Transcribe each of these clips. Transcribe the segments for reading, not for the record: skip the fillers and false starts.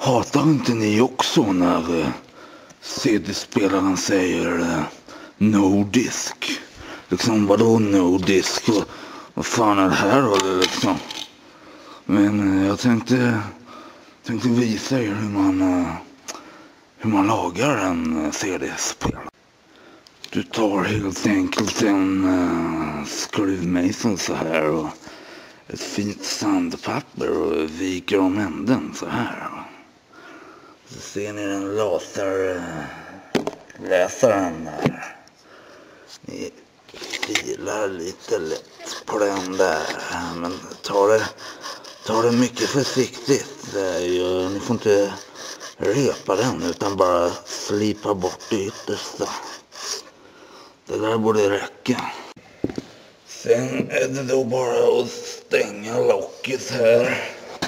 Hatar inte ni också när CD-spelaren säger no disk? Liksom, vadå no disk? Vad fan är det här då liksom? Men jag tänkte visa er hur man lagar en CD-spelare. Du tar helt enkelt en skruvmejsel så här och ett fint sandpapper och viker om änden så här. Så ser ni den laserläsaren där. Ni filar lite lätt på den där, men ta det mycket försiktigt. Ni får inte repa den utan bara slipa bort det yttersta. Det där borde räcka. Sen är det då bara att stänga locket här.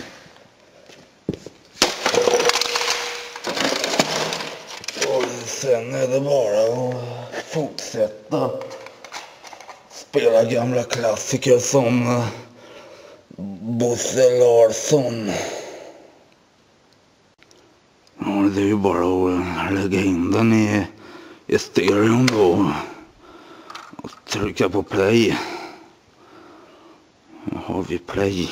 Och sen är det bara att fortsätta spela gamla klassiker som Bosse Larsson. Ja, det är ju bara att lägga in den i stereon då och trycka på play. Då har vi play.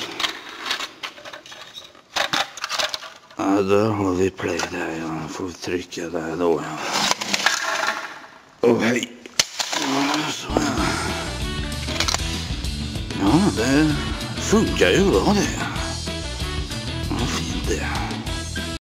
Ja, där har vi play där. Jag får trycka där då. Och hej. Ja, det funkar ju bra det.